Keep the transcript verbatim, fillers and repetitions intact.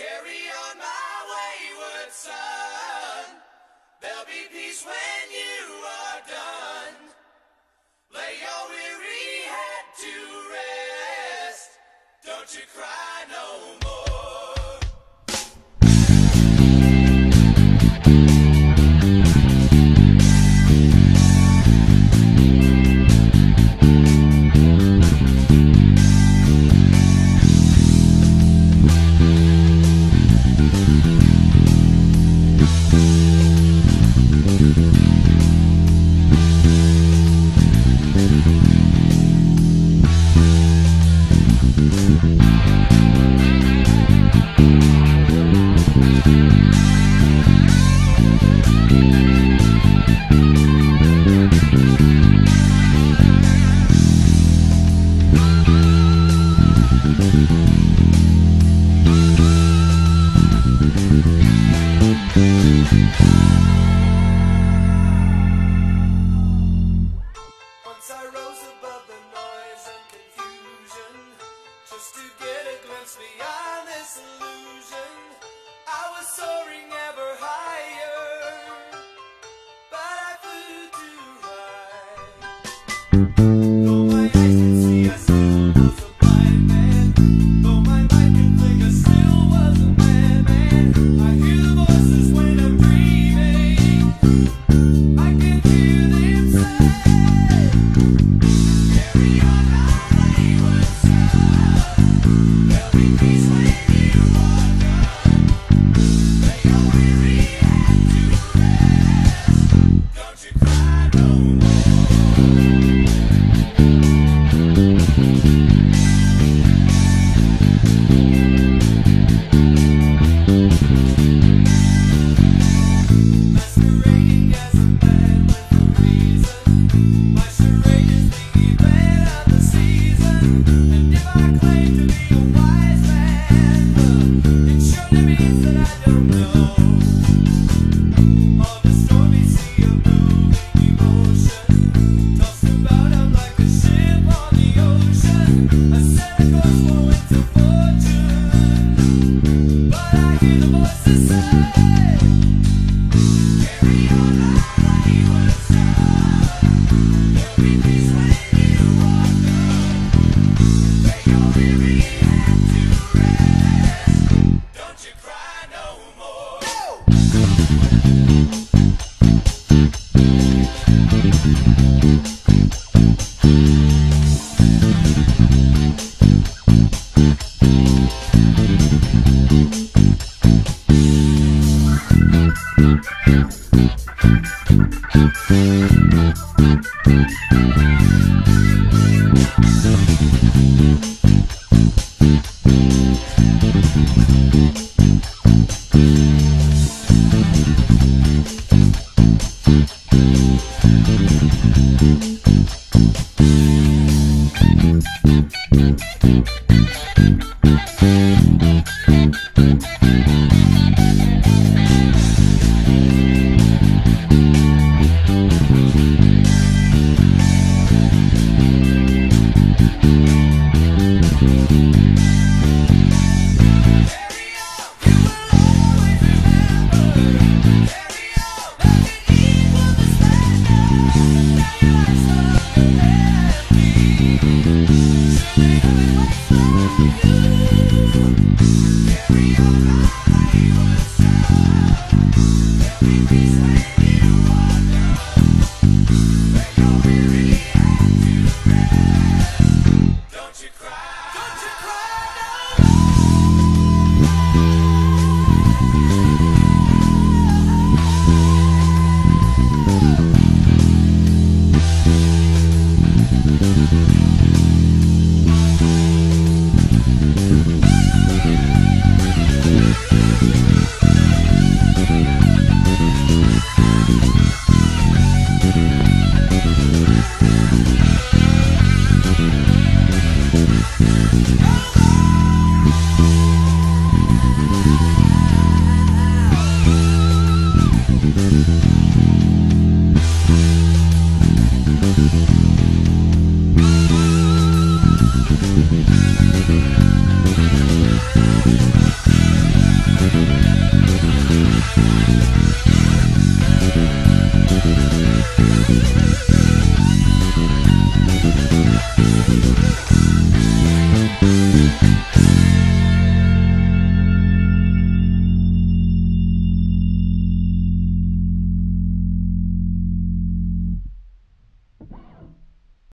Carry on, my wayward son. There'll be peace when you are done. Lay your weary head to rest. Don't you cry no more. Once I rose above the noise and confusion, just to get a glimpse beyond this illusion. I was soaring ever higher, but I flew too high. Though my eyes could see, I still was a blind man. Though my mind could think, I still was a madman. I hear the voices when I'm dreaming. I can hear them say, carry on, my wayward son. There'll be peace when you are done. Lay your weary head to rest. Don't you cry no more. Masquerading as a man with a reason. My charade is the event of the season. And if I claim to be a wise man, well, it surely means that I don't know of the stormy sea of moving emotion. Tossed about, I'm like a ship on the ocean. I set a course for winter fortune, but I hear the voices say, carry on, my wayward son. There'll be peace when you are done. Lay your weary head to rest. Don't you cry no more. Carry on.